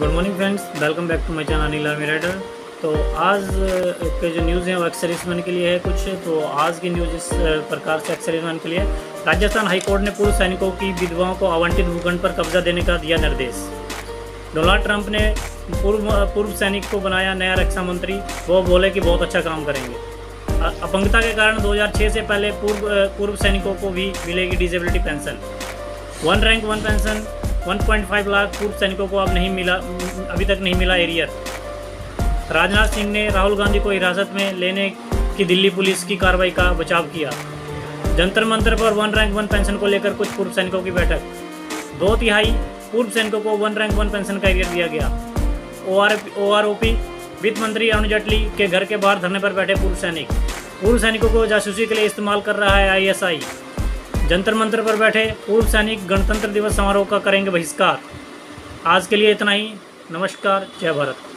Good morning friends, welcome back to my channel Anil army rider. तो आज के जो न्यूज़ हैं वो एक्स सर्विसमैन के लिए है कुछ। तो आज की न्यूज़ इस प्रकार से एक्स सर्विसमैन के लिए। राजस्थान हाईकोर्ट ने पूर्व सैनिकों की विधवाओं को आवंटित भूखंड पर कब्जा देने का दिया निर्देश। डोनाल्ड ट्रंप ने पूर्व सैनिक को बनाया नया रक्षा मंत्री। वो बोले कि बहुत अच्छा काम करेंगे। अपंगता के कारण 2006 से पहले पूर्व सैनिकों को भी मिलेगी disability pension. One rank one pension 1.5 lakh पूर्व सैनिकों को अभी तक नहीं मिला एरियर। राजनाथ सिंह ने राहुल गांधी को हिरासत में लेने की दिल्ली पुलिस की कार्रवाई का बचाव किया। जंतर मंतर पर वन रैंक वन पेंशन को लेकर कुछ पूर्व सैनिकों की बैठक। 2/3 पूर्व सैनिकों को वन रैंक वन पेंशन का एरियर दिया गया। OROP वित्त मंत्री अरुण जेटली के घर के बाहर धरने पर बैठे पूर्व सैनिकों को जासूसी के लिए इस्तेमाल कर रहा है ISI। जंतर मंतर पर बैठे पूर्व सैनिक गणतंत्र दिवस समारोह का करेंगे बहिष्कार। आज के लिए इतना ही। नमस्कार, जय भारत।